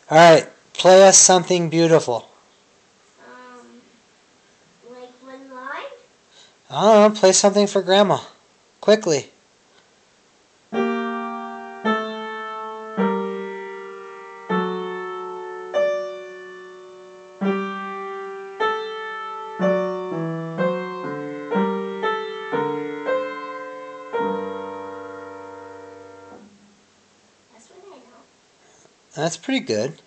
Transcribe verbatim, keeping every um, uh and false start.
Alright, play us something beautiful. Um, like one line? I don't know, play something for Grandma. Quickly. That's what I know. That's pretty good.